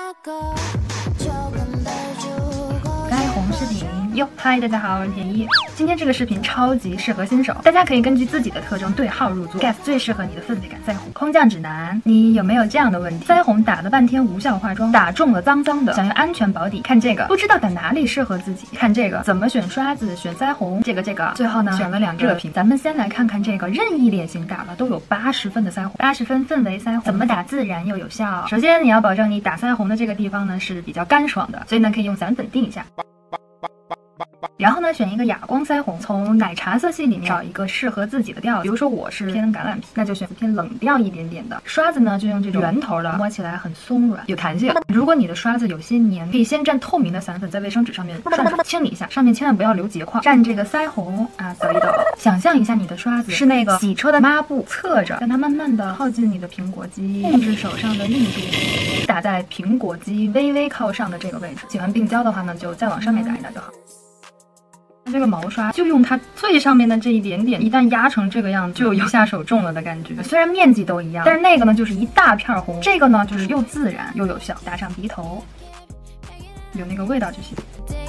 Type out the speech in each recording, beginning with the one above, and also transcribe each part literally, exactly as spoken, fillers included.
该红视频哟，嗨，大家好，我是田一。今天这个视频超级适合新手，大家可以根据自己的特征对号入座 ，get 最适合你的氛围感腮红。空降指南，你有没有这样的问题？腮红打了半天无效化妆，打中了脏脏的，想要安全保底，看这个，不知道打哪里适合自己，看这个，怎么选刷子，选腮红，这个这个，最后呢选了两个热评。咱们先来看看这个任意脸型打了都有八十分的腮红，八十分氛围腮红，怎么打自然又有效？首先你要保证你打腮红的这个地方呢是比较干爽的，所以呢可以用散粉定一下。然后呢，选一个哑光腮红，从奶茶色系里面找一个适合自己的调。比如说我是偏橄榄皮，那就选偏冷调一点点的。刷子呢，就用这种圆头的，摸起来很松软，有弹性。如果你的刷子有些黏，可以先蘸透明的散粉在卫生纸上面涮涮清理一下，上面千万不要留结块。蘸这个腮红啊，抖一抖。想象一下你的刷子是那个洗车的抹布，侧着，让它慢慢的靠近你的苹果肌，控制手上的力度，打在苹果肌微微靠上的这个位置。喜欢病娇的话呢，就再往上面打一打就好。这个毛刷就用它最上面的这一点点，一旦压成这个样子，就有一下手重了的感觉。虽然面积都一样，但是那个呢就是一大片红，这个呢就是又自然又有效，打上鼻头，有那个味道就行。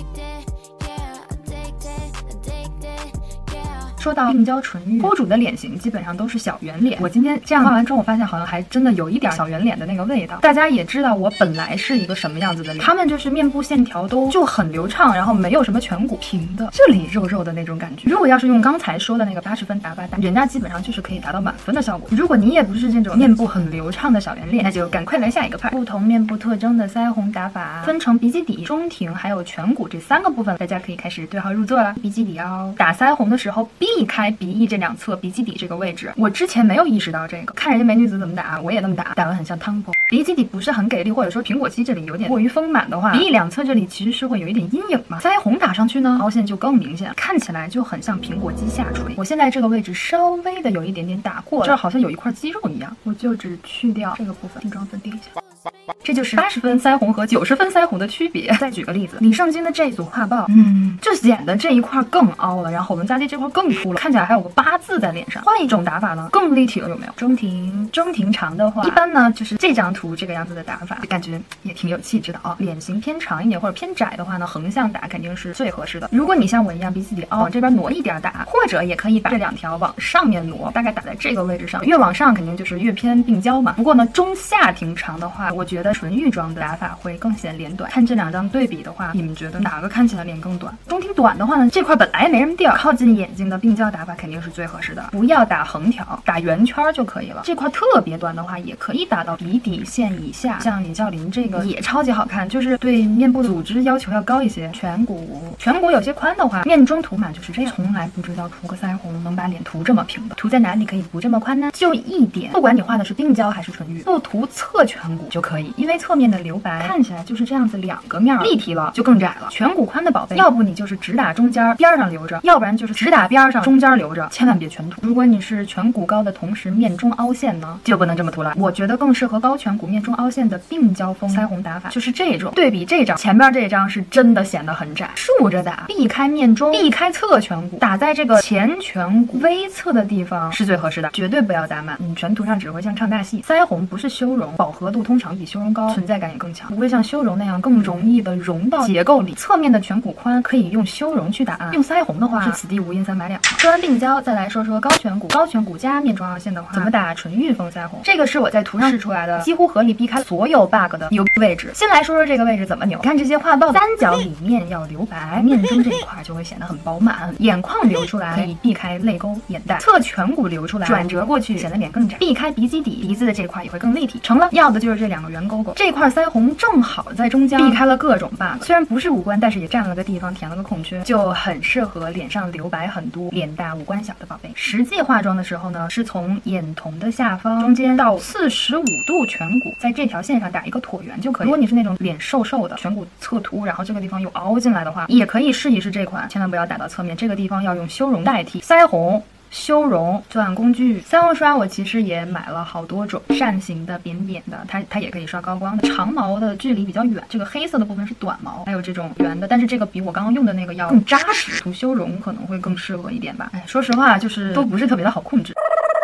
说到病娇唇玉，公主的脸型基本上都是小圆脸。我今天这样画完妆，我发现好像还真的有一点小圆脸的那个味道。大家也知道我本来是一个什么样子的脸，他们就是面部线条都就很流畅，然后没有什么颧骨，平的，这里肉肉的那种感觉。如果要是用刚才说的那个八十分打法打，人家基本上就是可以达到满分的效果。如果你也不是这种面部很流畅的小圆脸，那就赶快来下一个派。不同面部特征的腮红打法分成鼻基底、中庭还有颧骨这三个部分，大家可以开始对号入座了。鼻基底哦，打腮红的时候必避开鼻翼这两侧鼻基底这个位置，我之前没有意识到这个，看人家美女子怎么打，我也那么打，打得很像汤婆。鼻基底不是很给力，或者说苹果肌这里有点过于丰满的话，鼻翼两侧这里其实是会有一点阴影嘛。腮红打上去呢，凹陷就更明显，看起来就很像苹果肌下垂。我现在这个位置稍微的有一点点打过了，这儿好像有一块肌肉一样，我就只去掉这个部分，定妆粉定一下。这就是八十分腮红和九十分腮红的区别。再举个例子，李圣经的这一组画报，嗯，就显得这一块更凹了，然后我们家这这块更凸了，看起来还有个八字在脸上。换一种打法呢，更立体了，有没有？中庭，中庭长的话，一般呢就是这张图这个样子的打法，感觉也挺有气质的啊。脸型偏长一点或者偏窄的话呢，横向打肯定是最合适的。如果你像我一样鼻基底凹，往这边挪一点打，或者也可以把这两条往上面挪，大概打在这个位置上，越往上肯定就是越偏病娇嘛。不过呢，中下庭长的话，我觉得纯欲妆的打法会更显脸短。看这两张对比的话，你们觉得哪个看起来脸更短？中庭短的话呢，这块本来没什么地儿，靠近眼睛的病娇打法肯定是最合适的。不要打横条，打圆圈就可以了。这块特别短的话，也可以打到鼻底线以下。像李孝琳这个也超级好看，就是对面部组织要求要高一些。颧骨，颧骨有些宽的话，面中涂满就是这样。从来不知道涂个腮红能把脸涂这么平的。涂在哪里可以不这么宽呢？就一点，不管你画的是病娇还是唇玉，不涂侧颧骨就可以，因为侧面的留白看起来就是这样子，两个面立体了就更窄了。颧骨宽的宝贝，要不你就是只打中间边上留着，要不然就是只打边上中间留着，千万别全涂。如果你是颧骨高的同时面中凹陷呢，就不能这么涂了。我觉得更适合高颧骨面中凹陷的病娇风腮红打法就是这种。对比这张，前面这张是真的显得很窄，竖着打，避开面中，避开侧颧骨，打在这个前颧骨微侧的地方是最合适的，绝对不要打满。你全涂上只会像唱大戏。腮红不是修容，饱和度通常比修容高，存在感也更强，不会像修容那样更容易的融到结构里。侧面的颧骨宽可以用修容去打暗，用腮红的话是此地无银三百两。说完病娇，再来说说高颧骨。高颧骨加面中凹陷的话，怎么打纯欲风腮红？这个是我在图上试出来的，几乎合理避开所有 bug 的扭位置。先来说说这个位置怎么扭。看这些画报，三角里面要留白，面中这一块就会显得很饱满。眼眶留出来可以避开泪沟、眼袋，侧颧骨留出来转折过去显得脸更窄，避开鼻基底，鼻子的这块也会更立体。成了，要的就是这两个圆勾勾。这块腮红正好在中间，避开了各种 bug。虽然不是五官，但是也占了个地方，填了个空缺，就很适合脸上留白很多、脸大五官小的宝贝。实际化妆的时候呢，是从眼瞳的下方中间到四十五度颧骨，在这条线上打一个椭圆就可以。如果你是那种脸瘦瘦的，颧骨侧凸，然后这个地方有凹进来的话，也可以试一试这款，千万不要打到侧面，这个地方要用修容代替。腮红修容作案工具，腮红刷我其实也买了好多种，扇形的、扁扁的，它它也可以刷高光的。长毛的距离比较远，这个黑色的部分是短毛，还有这种圆的，但是这个比我刚刚用的那个要更扎实，涂修容可能会更适合一点吧。哎，说实话就是都不是特别的好控制。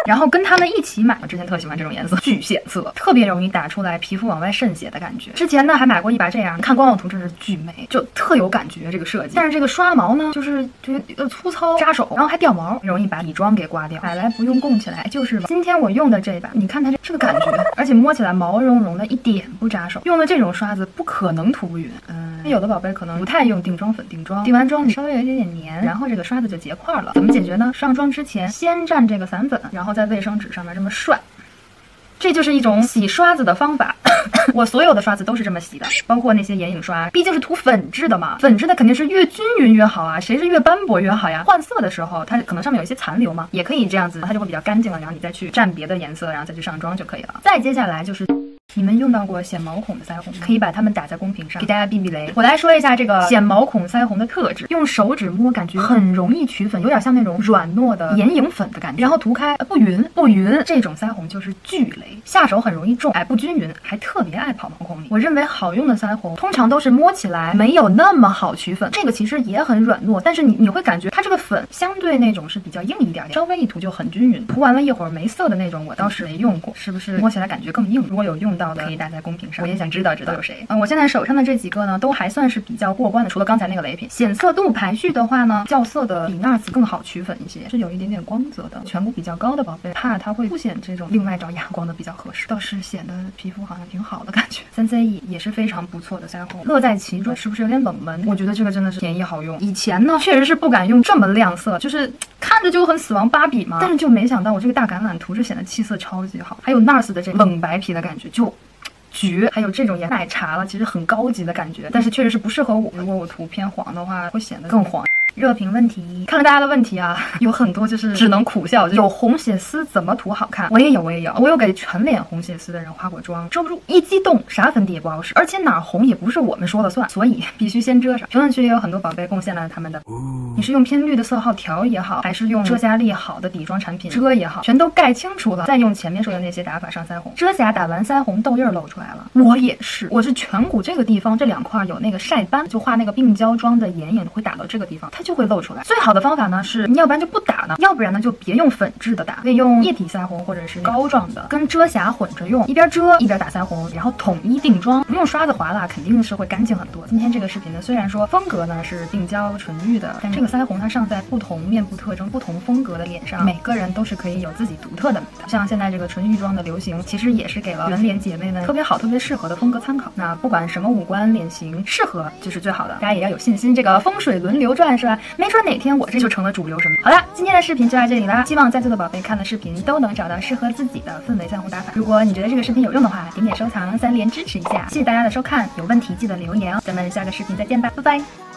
然后跟他们一起买，我之前特喜欢这种颜色，巨显色，特别容易打出来皮肤往外渗血的感觉。之前呢还买过一把这样，看光用图真是巨美，就特有感觉这个设计。但是这个刷毛呢，就是就是呃粗糙扎手，然后还掉毛，容易把底妆给刮掉。买来不用供起来就是今天我用的这把，你看它这这个感觉，而且摸起来毛茸茸的，一点不扎手。用的这种刷子不可能涂不匀，嗯，有的宝贝可能不太用定妆粉定妆，定完妆你稍微有一点点黏，然后这个刷子就结块了。怎么解决呢？上妆之前先蘸这个散粉，然后在卫生纸上面这么涮。这就是一种洗刷子的方法，我所有的刷子都是这么洗的，包括那些眼影刷，毕竟是涂粉质的嘛，粉质的肯定是越均匀越好啊，谁是越斑驳越好呀？换色的时候，它可能上面有一些残留嘛，也可以这样子，它就会比较干净了，然后你再去蘸别的颜色，然后再去上妆就可以了。再接下来就是。你们用到过显毛孔的腮红，可以把它们打在公屏上，给大家避避雷。我来说一下这个显毛孔腮红的特质，用手指摸感觉很容易取粉，有点像那种软糯的眼影粉的感觉，然后涂开、呃、不匀不匀，这种腮红就是巨雷，下手很容易重，哎不均匀，还特别爱跑毛孔里。我认为好用的腮红通常都是摸起来没有那么好取粉，这个其实也很软糯，但是你你会感觉它这个粉相对那种是比较硬一点点，稍微一涂就很均匀，涂完了一会儿没色的那种我倒是没用过，是不是摸起来感觉更硬？如果有用到的可以打在公屏上，我也想知道知道有谁。嗯，我现在手上的这几个呢，都还算是比较过关的，除了刚才那个雷品。显色度排序的话呢，校色的比 N A R S 更好取粉一些，是有一点点光泽的。颧骨比较高的宝贝，怕它会凸显这种，另外找哑光的比较合适，倒是显得皮肤好像挺好的感觉。三 C E 也是非常不错的腮红，乐在其中，是不是有点冷门？我觉得这个真的是便宜好用。以前呢，确实是不敢用这么亮色，就是看着就很死亡芭比嘛，但是就没想到我这个大橄榄涂着显得气色超级好。还有 N A R S 的这冷白皮的感觉就。绝，还有这种颜奶茶了，其实很高级的感觉，但是确实是不适合我。如果我涂偏黄的话，会显得更黄。热评问题，看了大家的问题啊，有很多就是只能苦笑。有红血丝怎么涂好看？我也有，我也有，我有给全脸红血丝的人化过妆，遮不住，一激动啥粉底也不好使，而且哪儿红也不是我们说了算，所以必须先遮上。评论区也有很多宝贝贡献了他们的，你是用偏绿的色号调也好，还是用遮瑕力好的底妆产品遮也好，全都盖清楚了，再用前面说的那些打法上腮红。遮瑕打完腮红，痘印露出来了，我也是，我是颧骨这个地方这两块有那个晒斑，就画那个病娇妆的眼影会打到这个地方，它就会露出来。最好的方法呢是，你要不然就不打呢，要不然呢就别用粉质的打，可以用液体腮红或者是膏状的，跟遮瑕混着用，一边遮一边打腮红，然后统一定妆，不用刷子划拉，肯定是会干净很多。今天这个视频呢，虽然说风格呢是病娇纯欲的，但这个腮红它上在不同面部特征、不同风格的脸上，每个人都是可以有自己独特的美的。像现在这个纯欲妆的流行，其实也是给了圆脸姐妹们特别好、特别适合的风格参考。那不管什么五官脸型适合就是最好的，大家也要有信心。这个风水轮流转是吧？没准哪天我这就成了主流什么。好了，今天的视频就到这里啦，希望在座的宝贝看了视频都能找到适合自己的氛围腮红打法。如果你觉得这个视频有用的话，点点收藏、三连支持一下。谢谢大家的收看，有问题记得留言哦。咱们下个视频再见吧，拜拜。